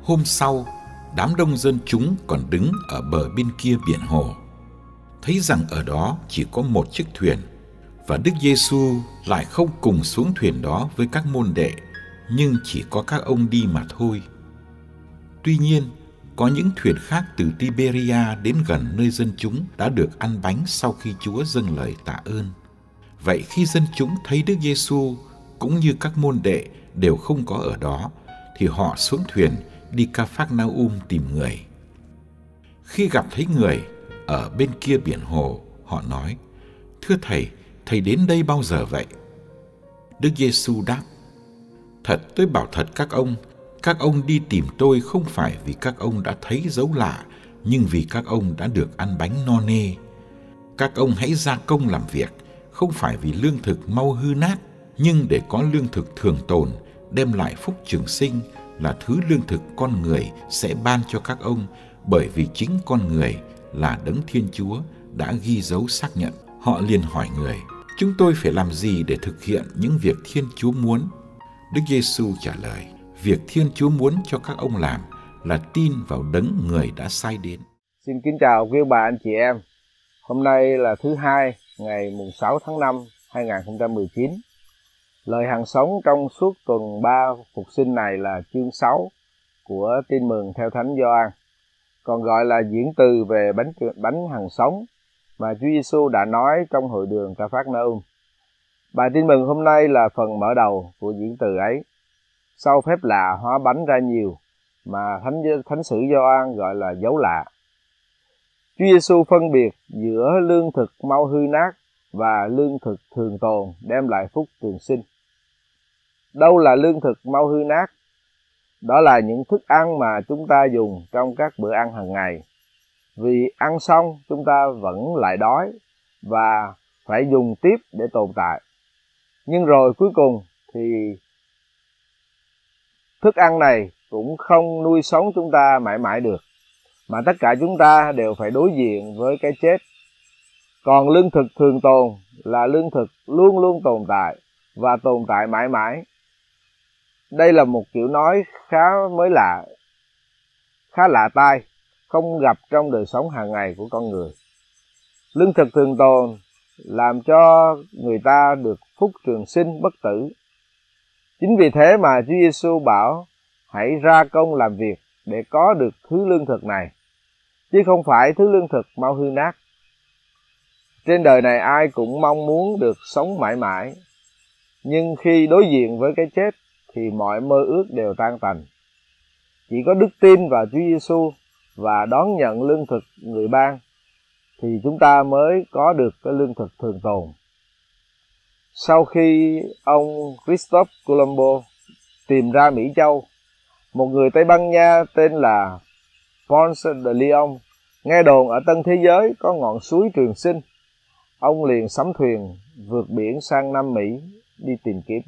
Hôm sau, đám đông dân chúng còn đứng ở bờ bên kia biển hồ, thấy rằng ở đó chỉ có một chiếc thuyền, và Đức Giêsu lại không cùng xuống thuyền đó với các môn đệ, nhưng chỉ có các ông đi mà thôi. Tuy nhiên, có những thuyền khác từ Tiberia đến gần nơi dân chúng đã được ăn bánh sau khi Chúa dâng lời tạ ơn. Vậy khi dân chúng thấy Đức Giêsu cũng như các môn đệ đều không có ở đó, thì họ xuống thuyền đi Ca-phác-na-um tìm người. Khi gặp thấy người ở bên kia biển hồ, họ nói: "Thưa Thầy, Thầy đến đây bao giờ vậy?" Đức Giêsu đáp: "Thật tôi bảo thật các ông đi tìm tôi không phải vì các ông đã thấy dấu lạ, nhưng vì các ông đã được ăn bánh no nê. Các ông hãy gia công làm việc, không phải vì lương thực mau hư nát, nhưng để có lương thực thường tồn, đem lại phúc trường sinh, là thứ lương thực con người sẽ ban cho các ông, bởi vì chính con người là Đấng Thiên Chúa đã ghi dấu xác nhận." Họ liền hỏi người: "Chúng tôi phải làm gì để thực hiện những việc Thiên Chúa muốn?" Đức Giêsu trả lời: "Việc Thiên Chúa muốn cho các ông làm là tin vào Đấng Người đã sai đến." Xin kính chào quý bà anh chị em. Hôm nay là thứ Hai, ngày mùng 6 tháng 5, 2019. Lời hằng sống trong suốt tuần 3 phục sinh này là chương 6 của Tin mừng theo Thánh Gioan, còn gọi là diễn từ về bánh hằng sống mà Chúa Giêsu đã nói trong hội đường Ca-phác-na-um. Bài tin mừng hôm nay là phần mở đầu của diễn từ ấy. Sau phép lạ hóa bánh ra nhiều mà Thánh sử Gioan gọi là dấu lạ, Chúa Giêsu phân biệt giữa lương thực mau hư nát và lương thực thường tồn đem lại phúc trường sinh. Đâu là lương thực mau hư nát? Đó là những thức ăn mà chúng ta dùng trong các bữa ăn hàng ngày. Vì ăn xong chúng ta vẫn lại đói và phải dùng tiếp để tồn tại. Nhưng rồi cuối cùng thì thức ăn này cũng không nuôi sống chúng ta mãi mãi được, mà tất cả chúng ta đều phải đối diện với cái chết. Còn lương thực thường tồn là lương thực luôn luôn tồn tại và tồn tại mãi mãi. Đây là một kiểu nói khá mới lạ, khá lạ tai, không gặp trong đời sống hàng ngày của con người. Lương thực thường tồn làm cho người ta được phúc trường sinh bất tử. Chính vì thế mà Chúa Giêsu bảo hãy ra công làm việc để có được thứ lương thực này, chứ không phải thứ lương thực mau hư nát. Trên đời này ai cũng mong muốn được sống mãi mãi, nhưng khi đối diện với cái chết thì mọi mơ ước đều tan tành. Chỉ có đức tin vào Chúa Giêsu và đón nhận lương thực người ban thì chúng ta mới có được cái lương thực thường tồn. Sau khi ông Christophe Colombo tìm ra Mỹ Châu, một người Tây Ban Nha tên là Ponce de Leon nghe đồn ở Tân Thế Giới có ngọn suối trường sinh. Ông liền sắm thuyền vượt biển sang Nam Mỹ đi tìm kiếm.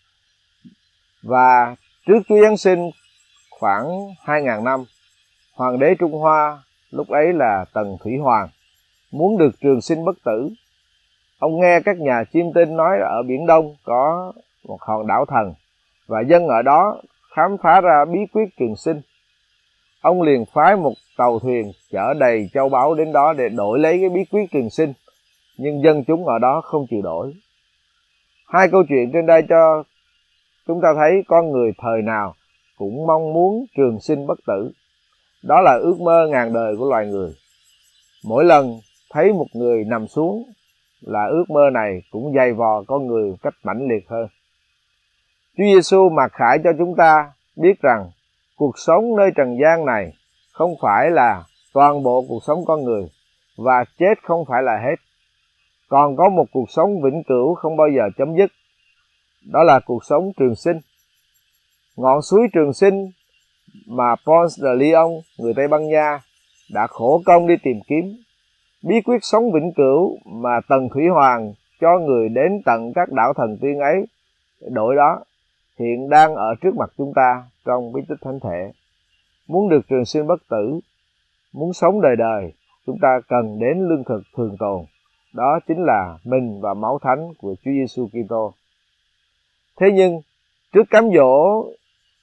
Và trước Chúa Giáng sinh khoảng 2.000 năm, Hoàng đế Trung Hoa, lúc ấy là Tần Thủy Hoàng, muốn được trường sinh bất tử. Ông nghe các nhà chiêm tinh nói ở Biển Đông có một hòn đảo thần, và dân ở đó khám phá ra bí quyết trường sinh. Ông liền phái một tàu thuyền chở đầy châu báu đến đó để đổi lấy cái bí quyết trường sinh, nhưng dân chúng ở đó không chịu đổi. Hai câu chuyện trên đây cho chúng ta thấy con người thời nào cũng mong muốn trường sinh bất tử. Đó là ước mơ ngàn đời của loài người. Mỗi lần thấy một người nằm xuống là ước mơ này cũng dày vò con người một cách mãnh liệt hơn. Chúa Giêsu mặc khải cho chúng ta biết rằng cuộc sống nơi trần gian này không phải là toàn bộ cuộc sống con người, và chết không phải là hết. Còn có một cuộc sống vĩnh cửu không bao giờ chấm dứt. Đó là cuộc sống trường sinh. Ngọn suối trường sinh mà Ponce de Leon, người Tây Ban Nha, đã khổ công đi tìm kiếm, bí quyết sống vĩnh cửu mà Tần Thủy Hoàng cho người đến tận các đảo thần tiên ấy đổi đó, hiện đang ở trước mặt chúng ta trong bí tích thánh thể. Muốn được trường sinh bất tử, muốn sống đời đời, chúng ta cần đến lương thực thường tồn. Đó chính là mình và máu thánh của Chúa Giêsu Kitô. Thế nhưng trước cám dỗ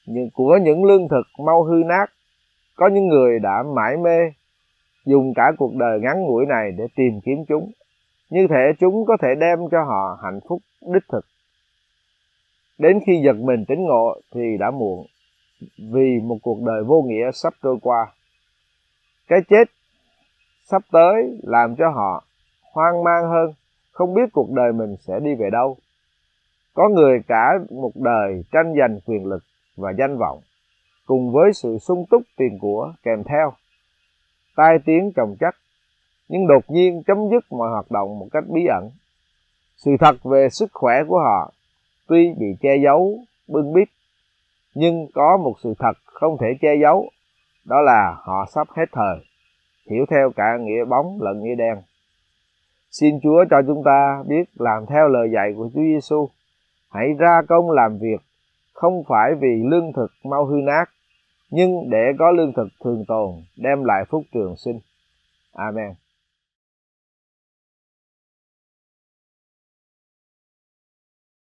của những lương thực mau hư nát. Có những người đã mải mê dùng cả cuộc đời ngắn ngủi này để tìm kiếm chúng, như thể chúng có thể đem cho họ hạnh phúc đích thực. Đến khi giật mình tỉnh ngộ thì đã muộn, vì một cuộc đời vô nghĩa sắp trôi qua. Cái chết sắp tới làm cho họ hoang mang hơn, không biết cuộc đời mình sẽ đi về đâu. Có người cả một đời tranh giành quyền lực và danh vọng, cùng với sự sung túc tiền của kèm theo, tai tiếng chồng chất, nhưng đột nhiên chấm dứt mọi hoạt động một cách bí ẩn. Sự thật về sức khỏe của họ tuy bị che giấu, bưng bít, nhưng có một sự thật không thể che giấu, đó là họ sắp hết thời, hiểu theo cả nghĩa bóng lẫn nghĩa đen. Xin Chúa cho chúng ta biết làm theo lời dạy của Chúa Giêsu. Hãy ra công làm việc, không phải vì lương thực mau hư nát, nhưng để có lương thực thường tồn, đem lại phúc trường sinh. Amen.